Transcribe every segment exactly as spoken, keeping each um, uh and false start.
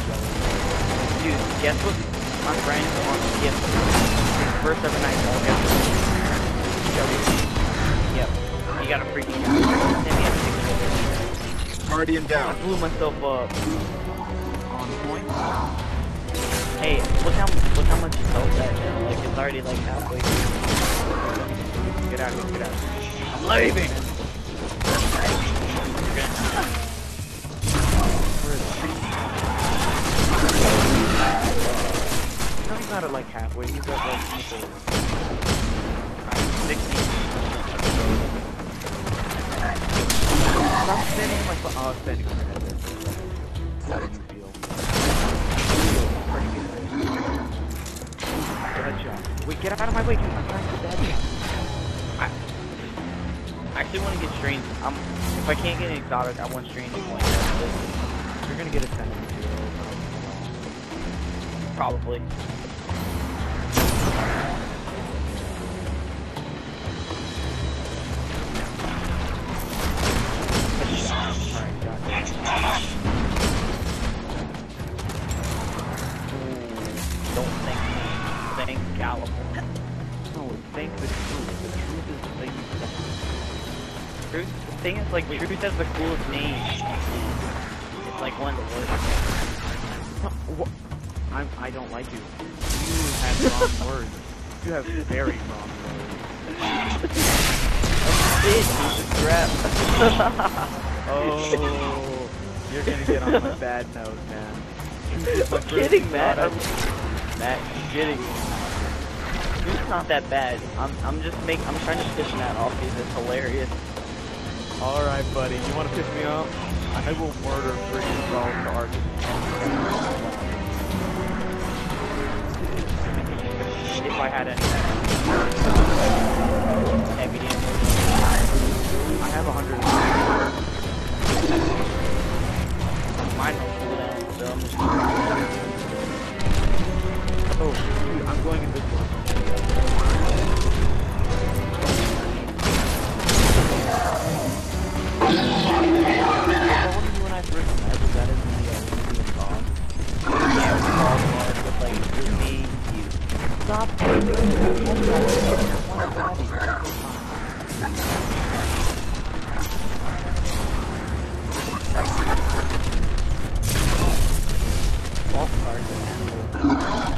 Dude, guess what? My friend on P S his first ever Nightfall. Guess what? Yep. You got a freaking guy. Then he had six kills. Guardian down. I blew myself up. On point. Hey, look how look how much health that now. Like it's already like halfway through. Get out of here, get out of here. I'm leaving! No, he's not at like halfway, he's at like sixty. Stop spinning my phone. Oh, spinning my head. How did you feel? Pretty good. Good shot. Wait, get out of my way, dude. I'm trying to get that shot. I actually want to get strange. Um, if I can't get an exotic, I want strange points. You're gonna get a ten and zero. Probably. Alright, got it. Don't think me. Thank Galliford. No, thank the truth. The truth is the thing you say. Truth? The thing is, like, Truth has the coolest name. It's like one of the worst. What? I'm, I don't like you. You have wrong words. You have very wrong words. Oh, you're gonna get on my bad note, man. I'm kidding, Matt. I'm, Matt, I'm kidding. It's not that bad. I'm, I'm just make, I'm trying to piss Matt off because it's hilarious. All right, buddy. You want to piss me off? I will murder freaking all charges. If I had any heavy damage. I have a hundred. Mine don't cool down, so I'm just oh, dude, I'm going in this one. When I first met, was that in the uh, song? Yeah, it was all with like just me, you. Stop All cards are animals.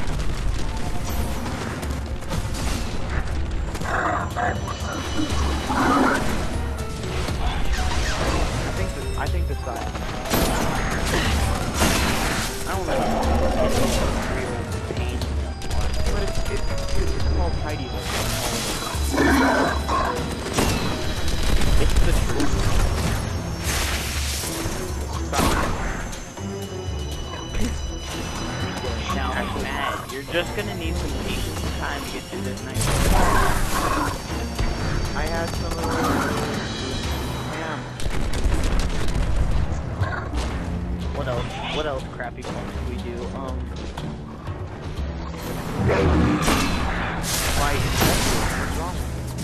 I think this, I think this side. I don't know. It's real pain. But it's, it's, it's called tidy though. It's the truth. Stop. Now, Matt, you're just gonna need some patience and time to get through this night. I had some of those. Damn. What else? What else crappy fucks do we do? Um. Why? What's wrong?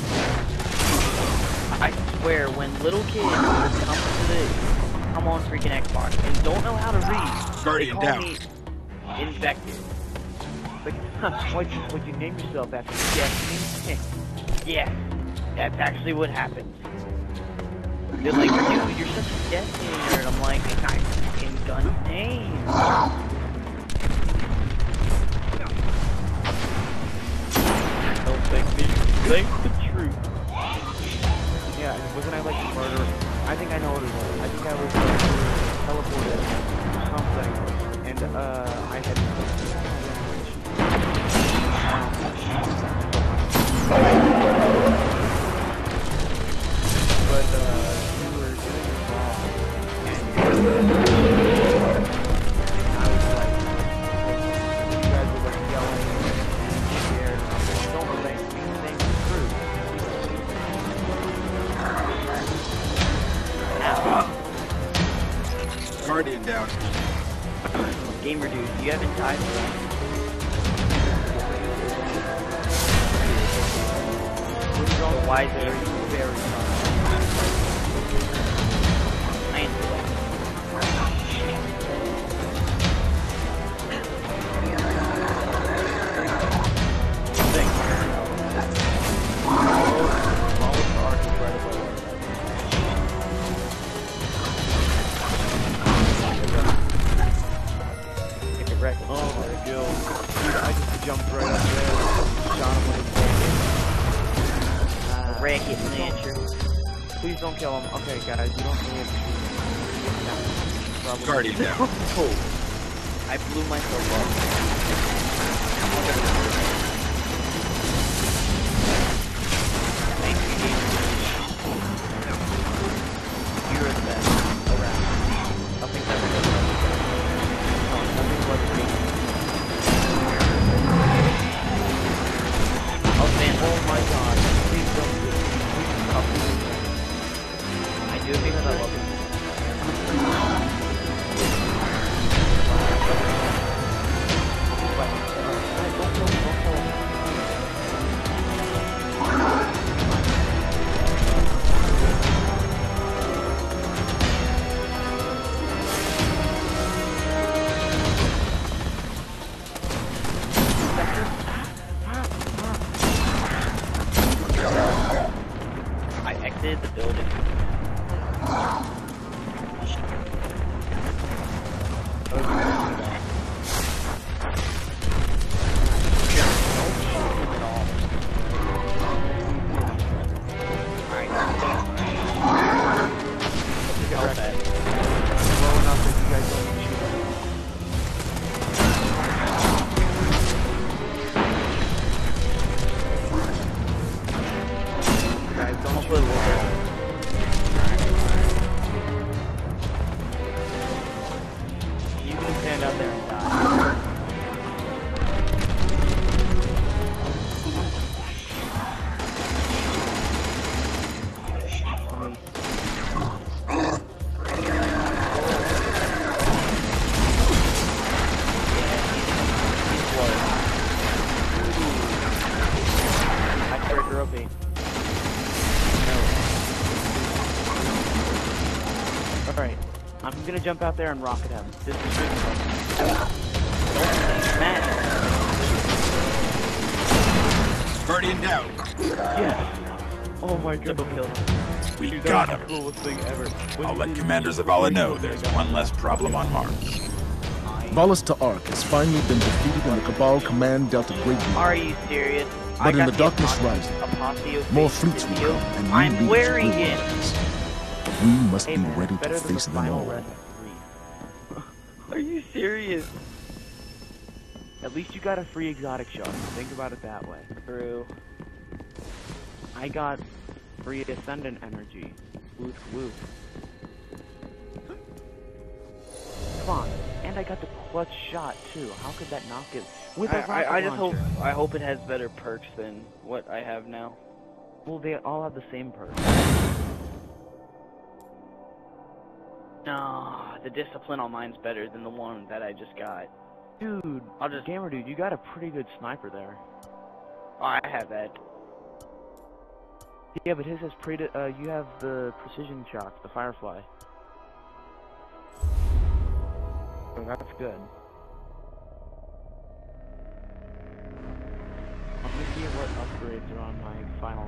I swear, when little kids come to the come on freaking Xbox and don't know how to read, Guardian they call down. me infected. Like, huh, what'd you, what'd you name yourself after? Destiny? Yeah, that's actually what happened. They're like, dude, you're such a Destiny nerd. I'm like, it's not fucking gun's name. Don't think me. Think the truth. Yeah, wasn't I like murder? I think I know what it was. I think I was uh, teleported or something, and uh, I had. But uh, you were doing it wrong, and I was like, you guys were like yelling and scared. Don't relate to me. Things are true. Now, Guardian down. gamer dude, do you have any time for that? Why is it very hard? I please don't kill him. Okay, guys, you don't need to get down. Probably. Guardian down. Oh. I blew myself up. Thank you, game. You're the best around. Nothing's ever good. No, nothing was me. Oh man, Oh my god. Please don't do it. Please stop doing that. I do it because I love it. I exited the building. Alright, I'm gonna jump out there and rocket him. This is really Guardian down. Yes! Oh my god. We Dude, got that him. was the coolest thing ever. When I'll you let did- Commander Zavala know there's one less problem on Mars. Valis to Ark has finally been defeated and the Cabal command dealt a great blow. Are you serious? But I in got the darkness apost- rising, aposteo more face fleets will video. come and new I'm leaders wearing will it. rise. We must Hey be man, ready it's to better than face the them final all. Res three. Are you serious? At least you got a free exotic shot. Think about it that way. True. I got free ascendant energy. Woof woof. Come on. And I got the clutch shot too. How could that not get with a I, rocket I, I just hope launcher? I hope it has better perks than what I have now. Well, they all have the same perk. No, the discipline on mine's better than the one that I just got. Dude, I'll just gamer dude, you got a pretty good sniper there. Oh, I have that. Yeah, but his has pre. Uh, you have the precision shots, the Firefly. So that's good. I'm gonna see what upgrades are on my final